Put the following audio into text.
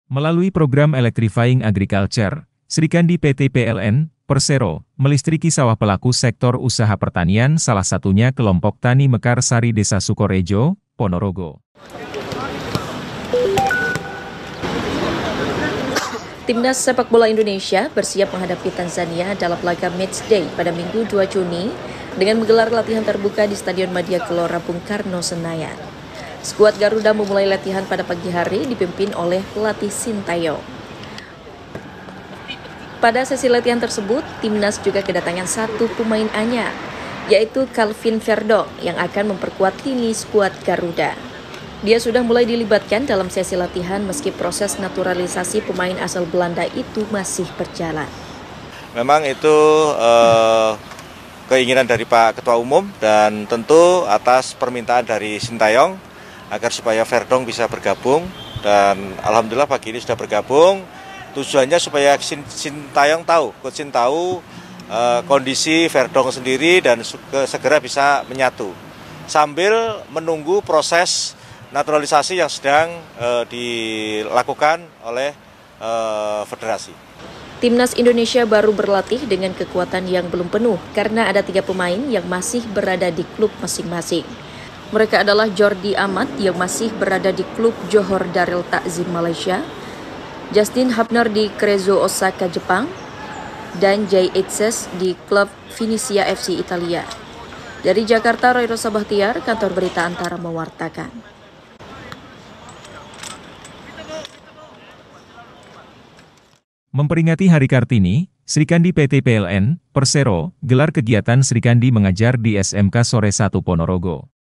Melalui program Electrifying Agriculture, Srikandi PT PLN, Persero, melistriki sawah pelaku sektor usaha pertanian salah satunya kelompok Tani Mekarsari Desa Sukorejo, Ponorogo. Timnas sepak bola Indonesia bersiap menghadapi Tanzania dalam laga matchday pada Minggu 2 Juni dengan menggelar latihan terbuka di Stadion Madia Gelora Bung Karno, Senayan. Skuad Garuda memulai latihan pada pagi hari dipimpin oleh pelatih Sintayong. Pada sesi latihan tersebut, Timnas juga kedatangan satu pemain anyar, yaitu Calvin Verdong yang akan memperkuat lini skuad Garuda. Dia sudah mulai dilibatkan dalam sesi latihan meski proses naturalisasi pemain asal Belanda itu masih berjalan. Memang itu keinginan dari Pak Ketua Umum dan tentu atas permintaan dari Sintayong agar supaya Verdong bisa bergabung, dan alhamdulillah pagi ini sudah bergabung. Tujuannya supaya Sintayong tahu, Coach Shin tahu kondisi Verdong sendiri dan segera bisa menyatu sambil menunggu proses naturalisasi yang sedang dilakukan oleh federasi. Timnas Indonesia baru berlatih dengan kekuatan yang belum penuh karena ada 3 pemain yang masih berada di klub masing-masing. Mereka adalah Jordi Amat yang masih berada di klub Johor Darul Ta'zim Malaysia, Justin Hubner di Cerezo Osaka Jepang, dan Jay Itzes di klub Venezia FC Italia. Dari Jakarta, Roy Rosa Bahtiar, Kantor Berita Antara mewartakan. Memperingati Hari Kartini, Srikandi PT PLN, Persero, gelar kegiatan Srikandi mengajar di SMK Sore 1 Ponorogo.